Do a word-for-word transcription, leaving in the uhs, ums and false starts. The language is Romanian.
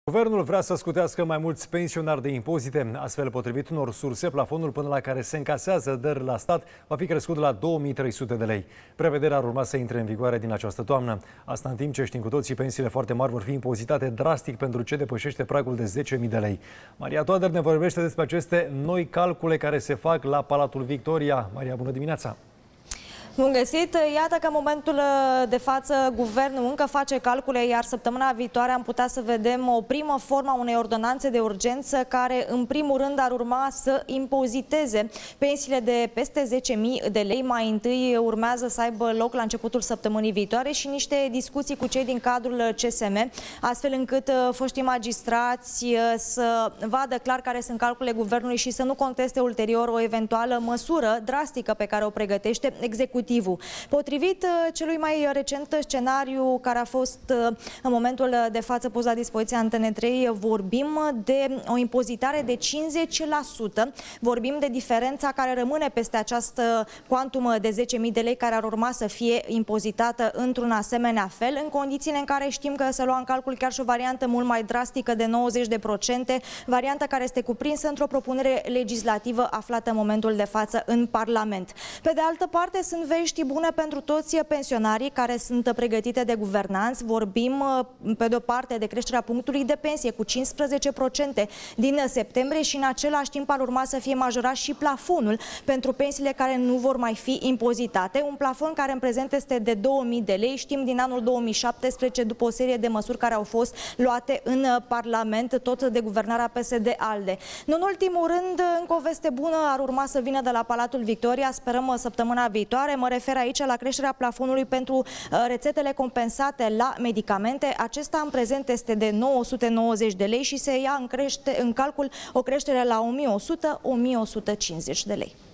Guvernul vrea să scutească mai mulți pensionari de impozite. Astfel, potrivit unor surse, plafonul până la care se încasează dări la stat va fi crescut de la două mii trei sute de lei. Prevederea ar urma să intre în vigoare din această toamnă. Asta în timp ce știm cu toții, pensiile foarte mari vor fi impozitate drastic pentru ce depășește pragul de zece mii de lei. Maria Toader ne vorbește despre aceste noi calcule care se fac la Palatul Victoria. Maria, bună dimineața! Bun găsit! Iată că în momentul de față guvernul încă face calcule, iar săptămâna viitoare am putea să vedem o primă formă a unei ordonanțe de urgență care în primul rând ar urma să impoziteze pensiile de peste zece mii de lei. Mai întâi urmează să aibă loc la începutul săptămânii viitoare și niște discuții cu cei din cadrul C S M, astfel încât foștii magistrați să vadă clar care sunt calculele guvernului și să nu conteste ulterior o eventuală măsură drastică pe care o pregătește executivul. Potrivit celui mai recent scenariu care a fost în momentul de față pus la dispoziția Antene trei, vorbim de o impozitare de cincizeci la sută, vorbim de diferența care rămâne peste această cuantum de zece mii de lei care ar urma să fie impozitată într-un asemenea fel, în condițiile în care știm că se lua în calcul chiar și o variantă mult mai drastică de nouăzeci de procente, varianta care este cuprinsă într-o propunere legislativă aflată în momentul de față în Parlament. Pe de altă parte, sunt vești bune pentru toți pensionarii care sunt pregătite de guvernanți. Vorbim, pe de o parte, de creșterea punctului de pensie cu cincisprezece procente din septembrie și în același timp ar urma să fie majorat și plafonul pentru pensiile care nu vor mai fi impozitate. Un plafon care în prezent este de două mii de lei. Știm din anul două mii șaptesprezece, după o serie de măsuri care au fost luate în Parlament, tot de guvernarea P S D-ALDE. Nu în ultimul rând, încă o veste bună ar urma să vină de la Palatul Victoria. Sperăm săptămâna viitoare. Mă refer aici la creșterea plafonului pentru rețetele compensate la medicamente. Acesta în prezent este de nouă sute nouăzeci de lei și se ia în, crește, în calcul o creștere la o mie o sută - o mie o sută cincizeci de lei.